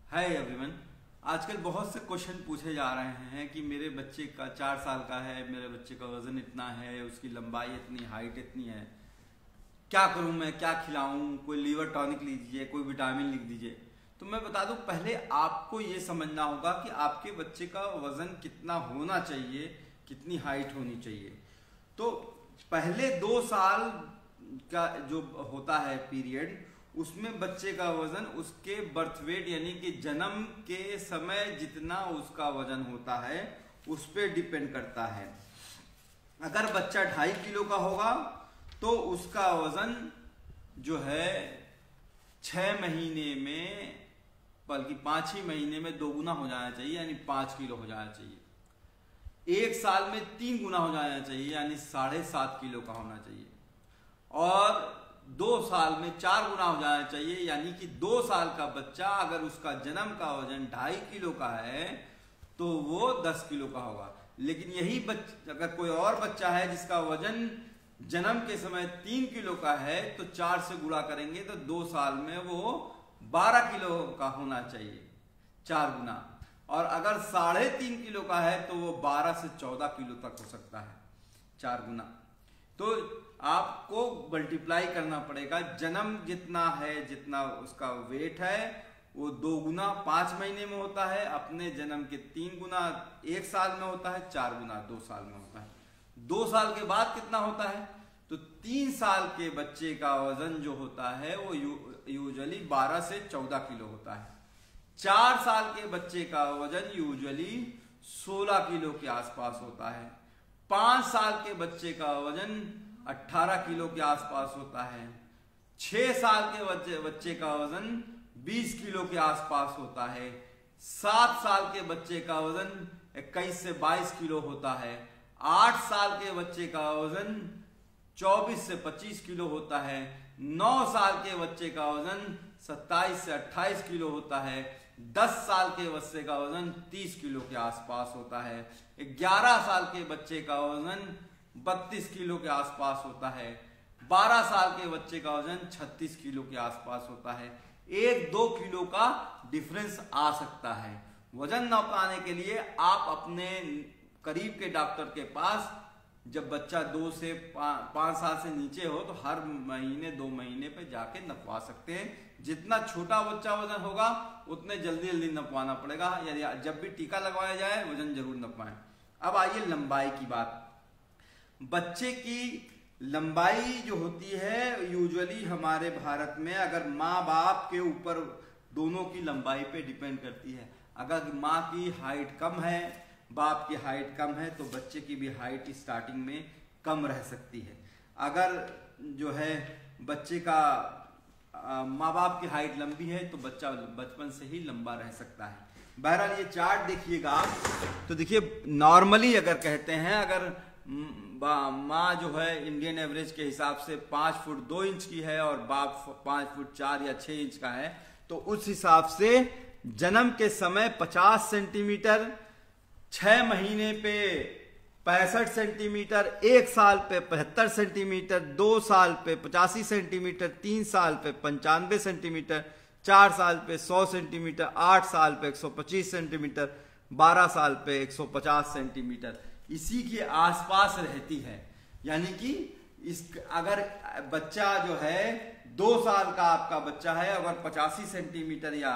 Hi everyone. आजकल बहुत से क्वेश्चन पूछे जा रहे हैं कि मेरे बच्चे का 4 साल का है, मेरे बच्चे का वजन इतना है, उसकी लंबाई इतनी, हाइट इतनी है, क्या करूं मैं, क्या खिलाऊं, कोई लीवर टॉनिक लिख दीजिए, कोई विटामिन लिख दीजिए। तो मैं बता दूं, पहले आपको ये समझना होगा कि आपके बच्चे का वजन कितना होना चाहिए, कितनी हाइट होनी चाहिए। तो पहले 2 साल का जो होता है पीरियड, उसमें बच्चे का वजन उसके बर्थ वेट यानी कि जन्म के समय जितना उसका वजन होता है उस पर डिपेंड करता है। अगर बच्चा 2.5 किलो का होगा तो उसका वजन जो है 6 महीने में, बल्कि 5 ही महीने में 2 गुना हो जाना चाहिए, यानी 5 किलो हो जाना चाहिए। 1 साल में 3 गुना हो जाना चाहिए, यानी 7.5 किलो का होना चाहिए। और 2 साल में 4 गुना हो जाना चाहिए, यानी कि 2 साल का बच्चा अगर उसका जन्म का वजन 2.5 किलो का है तो वो 10 किलो का होगा। लेकिन यही अगर कोई और बच्चा है जिसका वजन जन्म के समय 3 किलो का है तो 4 से गुणा करेंगे तो 2 साल में वो 12 किलो का होना चाहिए, 4 गुना। और अगर 3.5 किलो का है तो वो 12 से 14 किलो तक हो सकता है, 4 गुना। तो आपको मल्टीप्लाई करना पड़ेगा, जन्म जितना है, जितना उसका वेट है वो 2 गुना 5 महीने में होता है, अपने जन्म के 3 गुना 1 साल में होता है, 4 गुना 2 साल में होता है। 2 साल के बाद कितना होता है? तो 3 साल के बच्चे का वजन जो होता है वो यूजुअली 12 से 14 किलो होता है। 4 साल के बच्चे का वजन यूजुअली 16 किलो के आसपास होता है। 5 साल के बच्चे का वजन 18 किलो के आसपास होता है। 6 साल के बच्चे का वजन 20 किलो के आसपास होता है। 7 साल के बच्चे का वजन 21 से 22 किलो होता है। 8 साल के बच्चे का वजन 24 से 25 किलो होता है। 9 साल के बच्चे का वजन 27 से 28 किलो होता है। 10 साल के बच्चे का वजन 30 किलो के आसपास होता है। 11 साल के बच्चे का वजन 32 किलो के आसपास होता है। 12 साल के बच्चे का वजन 36 किलो के आसपास होता है। 1-2 किलो का डिफरेंस आ सकता है। वजन नापने के लिए आप अपने करीब के डॉक्टर के पास, जब बच्चा 2 से 5 साल से नीचे हो तो हर महीने 2 महीने पे जाके नपवा सकते हैं। जितना छोटा बच्चा वजन होगा उतने जल्दी जल्दी नपवाना पड़ेगा, यानी जब भी टीका लगवाया जाए वजन जरूर नपवाएं। अब आइए लंबाई की बात। बच्चे की लंबाई जो होती है यूजुअली हमारे भारत में, अगर माँ बाप के ऊपर दोनों की लंबाई पे डिपेंड करती है। अगर माँ की हाइट कम है, बाप की हाइट कम है, तो बच्चे की भी हाइट स्टार्टिंग में कम रह सकती है। अगर जो है बच्चे का माँ बाप की हाइट लंबी है तो बच्चा बचपन से ही लंबा रह सकता है। बहरहाल ये चार्ट देखिएगा आप, तो देखिए नॉर्मली अगर कहते हैं, अगर माँ जो है इंडियन एवरेज के हिसाब से 5 फुट 2 इंच की है और बाप 5 फुट 4 या 6 इंच का है, तो उस हिसाब से जन्म के समय 50 सेंटीमीटर, 6 महीने पे 65 सेंटीमीटर, 1 साल पे 75 सेंटीमीटर, 2 साल पे 85 सेंटीमीटर, 3 साल पे 95 सेंटीमीटर, 4 साल पे 100 सेंटीमीटर, 8 साल पे 125 सेंटीमीटर, 12 साल पे 150 सेंटीमीटर, इसी के आसपास रहती है। यानी कि अगर बच्चा जो है 2 साल का आपका बच्चा है, अगर 85 सेंटीमीटर या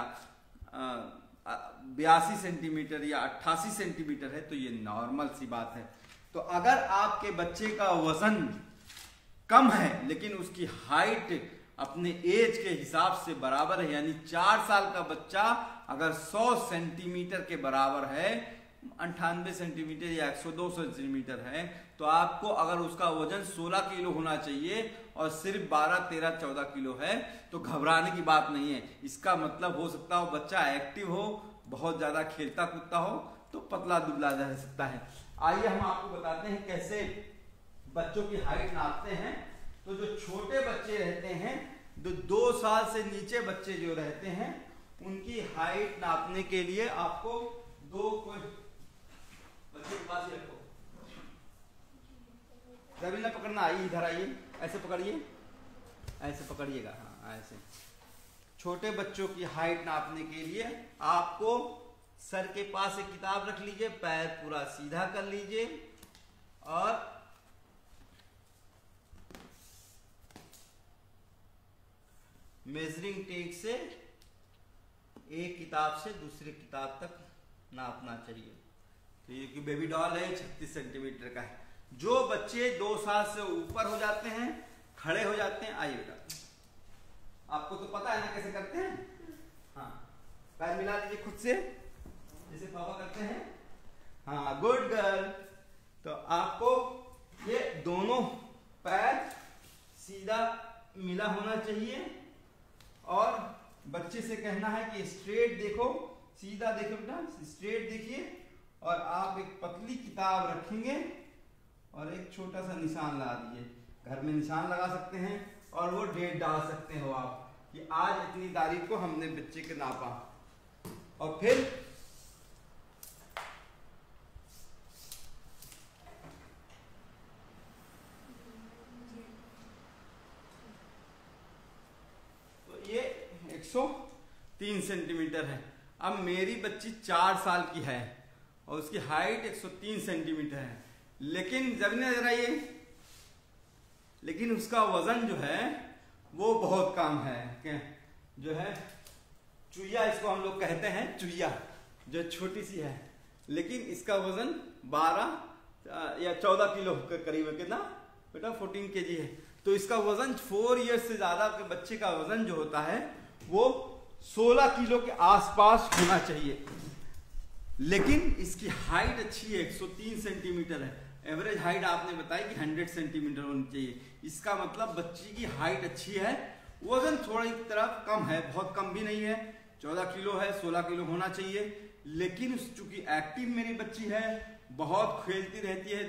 82 सेंटीमीटर या 88 सेंटीमीटर है तो ये नॉर्मल सी बात है। तो अगर आपके बच्चे का वजन कम है लेकिन उसकी हाइट अपने एज के हिसाब से बराबर है, यानी 4 साल का बच्चा अगर 100 सेंटीमीटर के बराबर है, 98 सेंटीमीटर या 102 सेंटीमीटर है, तो आपको अगर उसका वजन 16 किलो होना चाहिए और सिर्फ 12, 13, 14 किलो है तो घबराने की बात नहीं है। इसका मतलब हो सकता हो बच्चा एक्टिव हो, बहुत ज्यादा खेलता कूदता हो, तो पतला दुबला रह सकता है। आइए हम आपको बताते हैं कैसे बच्चों की हाइट नापते हैं। तो जो छोटे बच्चे रहते हैं, जो 2 साल से नीचे बच्चे जो रहते हैं, उनकी हाइट नापने के लिए आपको कोई बच्चे के पास ही रखो, रवि ना पकड़ना, आइए इधर आइए, ऐसे पकड़िए, ऐसे पकड़िएगा, हाँ ऐसे। छोटे बच्चों की हाइट नापने के लिए आपको सर के पास एक किताब रख लीजिए, पैर पूरा सीधा कर लीजिए और मेजरिंग टेप से एक किताब से दूसरी किताब तक नापना चाहिए। तो ये कि बेबी डॉल है 36 सेंटीमीटर का है। जो बच्चे 2 साल से ऊपर हो जाते हैं, खड़े हो जाते हैं, आइए बेटा आपको तो पता है ना कैसे करते हैं। हाँ, पैर मिला लीजिए खुद से जैसे पापा करते हैं। हाँ, गुड गर्ल। तो आपको ये दोनों पैर सीधा मिला होना चाहिए और बच्चे से कहना है कि स्ट्रेट देखो, सीधा देखो बेटा, स्ट्रेट देखिए। और आप एक पतली किताब रखेंगे और एक छोटा सा निशान लगा दीजिए। घर में निशान लगा सकते हैं और वो डेट डाल सकते हो आप कि आज इतनी तारीख को हमने बच्चे के नापा। और फिर तो ये 103 सेंटीमीटर है। अब मेरी बच्ची 4 साल की है और उसकी हाइट 103 सेंटीमीटर है, लेकिन जब नजर आइए, लेकिन उसका वजन जो है वो बहुत कम है। क्या जो है चुईया, इसको हम लोग कहते हैं चुईया, जो छोटी सी है, लेकिन इसका वजन 12 या 14 किलो के करीब है। कितना बेटा? 14 kg है। तो इसका वजन 4 ईयर्स से ज्यादा के बच्चे का वजन जो होता है वो 16 किलो के आसपास होना चाहिए। लेकिन इसकी हाइट अच्छी है, 103 सेंटीमीटर है। एवरेज हाइट आपने बताई कि 100 सेंटीमीटर होनी चाहिए। इसका मतलब बच्ची की हाइट अच्छी है, वजन थोड़ी तरफ कम है, बहुत कम भी नहीं है, 14 किलो है, 16 किलो होना चाहिए। लेकिन चूंकि एक्टिव मेरी बच्ची है, बहुत खेलती रहती है,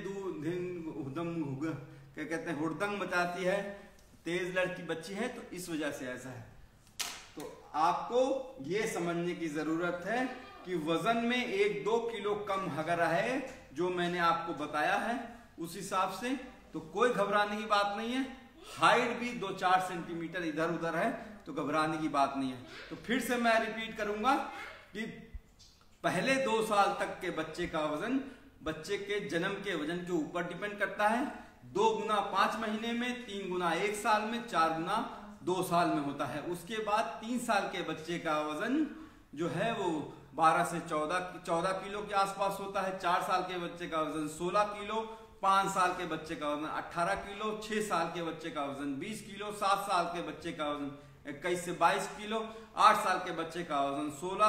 क्या कहते हैं, हुड़दंग मचाती है, तेज लड़की बच्ची है, तो इस वजह से ऐसा है। तो आपको ये समझने की जरूरत है कि वजन में 1-2 किलो कम अगर है, जो मैंने आपको बताया है उस हिसाब से, तो कोई घबराने की बात नहीं है। हाइट भी 2-4 सेंटीमीटर इधर उधर है तो घबराने की बात नहीं है। तो फिर से मैं रिपीट करूंगा कि पहले 2 साल तक के बच्चे का वजन बच्चे के जन्म के वजन के ऊपर डिपेंड करता है। 2 गुना 5 महीने में, 3 गुना 1 साल में, 4 गुना 2 साल में होता है। उसके बाद 3 साल के बच्चे का वजन जो है वो 12 से 14 किलो के आसपास होता है। 4 साल के बच्चे का वजन 16 किलो, 5 साल के बच्चे का वजन 18 किलो, 6 साल के बच्चे का वजन 20 किलो, 7 साल के बच्चे का वजन 21 से 22 किलो, 8 साल के बच्चे का वजन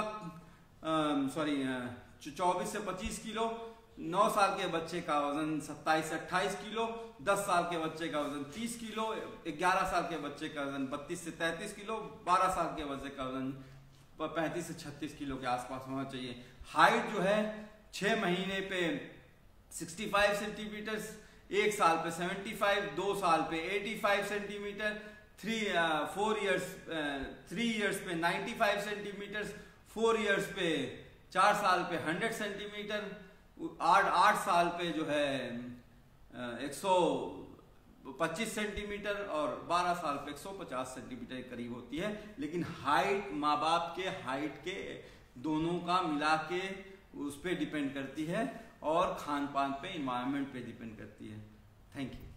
24 से 25 किलो, 9 साल के बच्चे का वजन 27 से 28 किलो, 10 साल के बच्चे का वजन 30 किलो, 11 साल के बच्चे का वजन 32 से 33 किलो, 12 साल के बच्चे का वजन 35 से 36 किलो के आसपास होना चाहिए। हाइट जो है 6 महीने पे 65 सेंटीमीटर, 1 साल पे 75, 2 साल पे 85 सेंटीमीटर, 3 इयर्स पे 95 सेंटीमीटर, 4 इयर्स पे 4 साल पे 100 सेंटीमीटर, 8 साल पे जो है 125 सेंटीमीटर और 12 साल पे 150 सेंटीमीटर के करीब होती है। लेकिन हाइट माँ बाप के हाइट के दोनों का मिला के उस पर डिपेंड करती है और खान पान पे, इन्वायरमेंट पे डिपेंड करती है। Thank you.